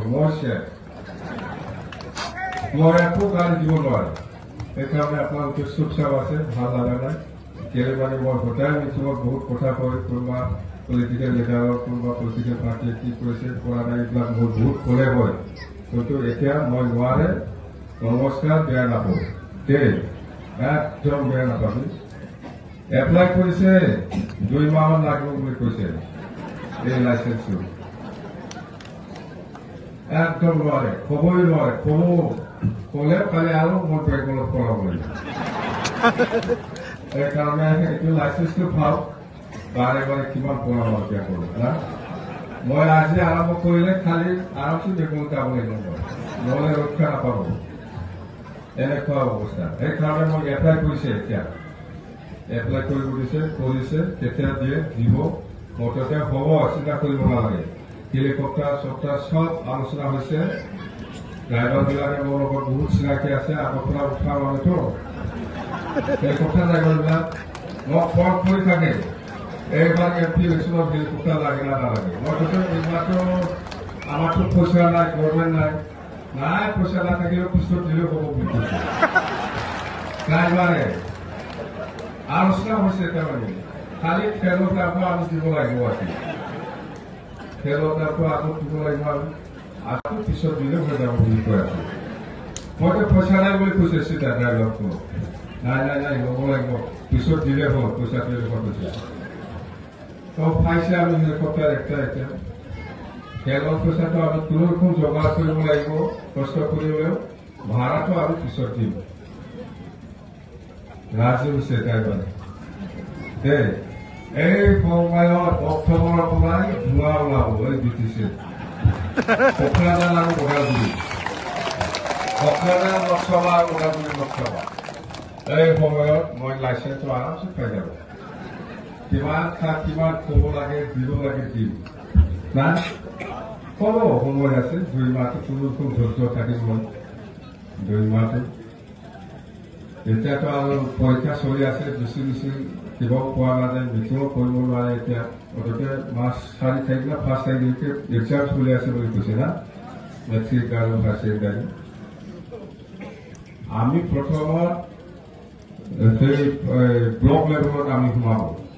Moisture. More apple than you know. They come up now to soup services, Halana, Kelly more hotel, which was good Kotako, Kurma, political leader, Kurma, political party, president, Kurana, good, Kolebo. So to Etia, Moire, Oscar, Bianapo. Day, that John Bianapo. Apply for the say, doing Mama Lago with Kusen. They license you. একদম নোৱাৰে কবই নোৱাৰে কলে পালে আৰু মোৰ বেগত পৰাব এই কাৰণে এইটো লাইসেন্সটো পাও বাৰে বাৰে কিমান পৰাব এতিয়া কৰোঁ না মই আজি আৰম্ভ কৰিলে খালি আৰম্ভ বেগত যাব লাগিব নহলে ৰক্ষা নাপাব এনেকুৱা অৱস্থা এই কাৰণে মই এপ্লাই কৰিছে এতিয়া এপ্লাই কৰিব দিছে কৰিছে কেতিয়া দিয়ে দিব মততে হ'ব চিন্তা কৰিব নালাগে হেলিকপ্টাৰ সপ্তাহ সব আলোচনা হৈছে ড্ৰাইভাৰ বিলাকে মোৰ লগত বহুত চিনাকি আছে আগৰ পৰা উঠা মানুহটো হেলিকপ্টাৰ ড্ৰাইভাৰ বিলাক মোক ফোন কৰি থাকে এইবাৰ এমপি ইলেকশ্যনত হেলিকপ্টাৰ লাগে না নালাগে মই কৈছো এইবাৰতো আমাৰতো পইচা নাই গভৰ্ণমেণ্ট নাই পইচা নাথাকিলেও পিছত দিলেও হ'ব বুলি কৈছে ড্ৰাইভাৰে আলোচনা হৈছে তাৰমানে খালি খেলত আকৌ আমি দিব লাগিব আজি খেলত আকৌ আগত দিব লাগিব আকৌ পিছত দিলেও হৈ যাব বুলি কৈ আছে মইতো পইচা নাই বুলি কৈছে চিধা ড্ৰাইভাৰটো নাই নাই নাই হ'ব লাগিব পিছত দিলে হ'ল পইচা দিলে কৈছে চব পাইছে আমি হেলিকপ্টাৰ একটা এতিয়া খেলৰ পইচাটো আমি কোনোৰকম যোগাৰ কৰিব লাগিব কষ্ট কৰিলেও ভাড়াটো আমি পিছত দিম ৰাজি হৈছে ড্ৰাইভাৰে দেই এই সময়ত অক্টোবৰৰ পৰাই ধোঁৱা ওলাব এই বিটিছে অক্ৰাদান আৰু ওদালগুৰি অক্ৰাদান লোকসভা আৰু ওদালগুৰি লোকসভা এই সময়ত মই লাইচেন্সটো আৰামছে পাই যাব কিমান ক'ব লাগে দিব লাগে দিম না ক'ব সময় আছে 2 মাহটো কোনোরকম ধৈৰ্য থাকিব 2 মাহটো এতিয়াতো আৰু পৰীক্ষা চলি আছে বেছি কিবা পোৱা নাযায় মিটিঙো কৰিব নোৱাৰে এতিয়া গতিকে মাছ 4 তাৰিখ না 5 তাৰিখলৈকে এক্সাম চলি আছে বুলি কৈছে না মেট্ৰিক আৰু হায়াৰ ছেকেণ্ডাৰী আমি প্ৰথমত সেই ব্লক লেভেলত আমি সোমাব